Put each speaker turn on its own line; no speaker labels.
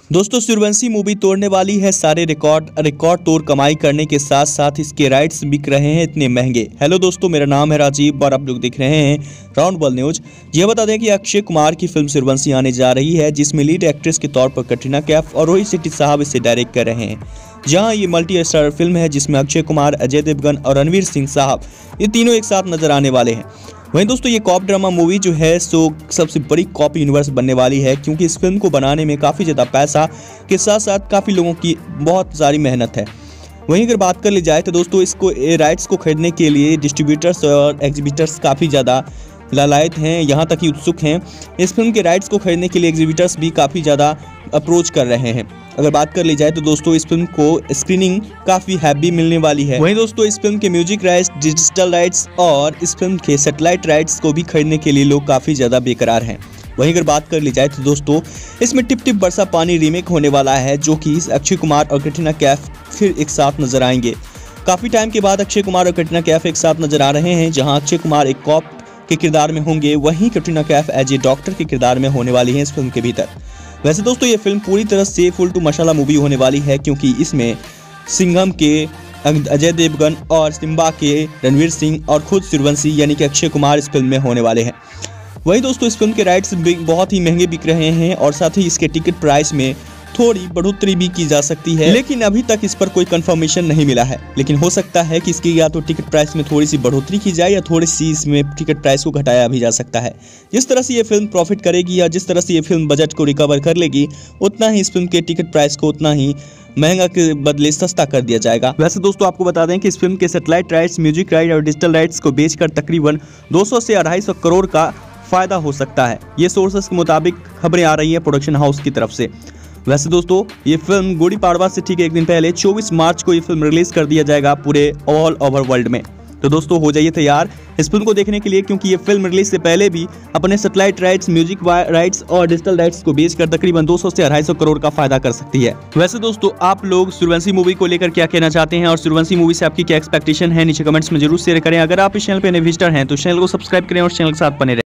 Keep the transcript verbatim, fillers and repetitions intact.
दोस्तों सूर्यवंशी मूवी तोड़ने वाली है सारे रिकॉर्ड रिकॉर्ड तोड़ कमाई करने के साथ साथ इसके राइट्स बिक रहे हैं इतने महंगे। हेलो दोस्तों, मेरा नाम है राजीव और आप लोग देख रहे हैं राउंड बॉल न्यूज। ये बता दें कि अक्षय कुमार की फिल्म सूर्यवंशी आने जा रही है, जिसमें लीड एक्ट्रेस के तौर पर कटरीना कैफ और रोहित शेट्टी साहब इसे डायरेक्ट कर रहे हैं। जहां ये मल्टी स्टार फिल्म है जिसमें अक्षय कुमार, अजय देवगन और रणवीर सिंह साहब ये तीनों एक साथ नजर आने वाले हैं। वहीं दोस्तों ये कॉप ड्रामा मूवी जो है सो सबसे बड़ी कॉप यूनिवर्स बनने वाली है, क्योंकि इस फिल्म को बनाने में काफ़ी ज़्यादा पैसा के साथ साथ काफ़ी लोगों की बहुत सारी मेहनत है। वहीं अगर बात कर ली जाए तो दोस्तों इसको राइट्स को खरीदने के लिए डिस्ट्रीब्यूटर्स और एग्जीबिटर्स काफ़ी ज़्यादा लालायत हैं, यहाँ तक कि उत्सुक हैं। इस फिल्म के राइट्स को खरीदने के लिए एग्जीबिटर्स भी काफ़ी ज़्यादा अप्रोच कर रहे हैं। अगर बात कर ली जाए तो दोस्तों इस फिल्म को स्क्रीनिंग काफ़ी हैवी मिलने वाली है। वहीं दोस्तों इस फिल्म के म्यूजिक राइट्स, डिजिटल राइट्स और इस फिल्म के सैटेलाइट राइट्स को भी खरीदने के लिए लोग काफ़ी ज़्यादा बेकरार हैं। वहीं अगर बात कर ली जाए तो दोस्तों इसमें टिप टिप बरसा पानी रीमेक होने वाला है, जो कि अक्षय कुमार और कटरीना कैफ फिर एक साथ नजर आएंगे। काफ़ी टाइम के बाद अक्षय कुमार और कटरीना कैफ एक साथ नजर आ रहे हैं, जहाँ अक्षय कुमार एक कॉप के किरदार में होंगे, वहीं Katrina Kaif as a doctor के किरदार में होने वाली है इस फिल्म के भीतर। वैसे दोस्तों ये फिल्म पूरी तरह से फुल टू मसाला मूवी होने वाली है, क्योंकि इसमें सिंघम के अजय देवगन और सिम्बा के रणवीर सिंह और खुद सूर्यवंशी यानी कि अक्षय कुमार इस फिल्म में होने वाले हैं। वहीं दोस्तों इस फिल्म के राइट्स बहुत ही महंगे बिक रहे हैं और साथ ही इसके टिकट प्राइस में थोड़ी बढ़ोतरी भी की जा सकती है, लेकिन अभी तक इस पर कोई कंफर्मेशन नहीं मिला है। लेकिन हो सकता है कि इसकी या तो टिकट प्राइस में थोड़ी सी बढ़ोतरी की जाए या थोड़ी सी इसमें टिकट प्राइस को घटाया भी जा सकता है। जिस तरह से ये फिल्म प्रॉफिट करेगी या जिस तरह से ये फिल्म बजट को रिकवर कर लेगी, उतना ही इस फिल्म के टिकट प्राइस को उतना ही महंगा के बदले सस्ता कर दिया जाएगा। वैसे दोस्तों आपको बता दें कि इस फिल्म के सैटेलाइट राइट्स, म्यूजिक राइट और डिजिटल राइट्स को बेचकर तकरीबन दो सौ से अढ़ाई सौ करोड़ का फायदा हो सकता है। ये सोर्सेस के मुताबिक खबरें आ रही है प्रोडक्शन हाउस की तरफ से। वैसे दोस्तों ये फिल्म गुड़ी पाड़वा से ठीक एक दिन पहले चौबीस मार्च को ये फिल्म रिलीज कर दिया जाएगा पूरे ऑल ओवर वर्ल्ड में। तो दोस्तों हो जाइए तैयार इस फिल्म को देखने के लिए, क्योंकि ये फिल्म रिलीज से पहले भी अपने सैटेलाइट राइट्स, म्यूजिक राइट्स और डिजिटल राइट्स को बेचकर तकरीबन दो सौ से अढ़ाई सौ करोड़ का फायदा कर सकती है। वैसे दोस्तों आप लोग सूर्यवंशी मूवी को लेकर क्या कहना चाहते हैं और सूर्यवंशी मूवी से आपकी क्या एक्सपेक्टेशन है, नीचे कमेंट्स में जरूर शेयर करें। अगर आप इस चैनल पर नए विजिटर हैं तो चैनल को सब्सक्राइब करें और चैनल के साथ बने रहें।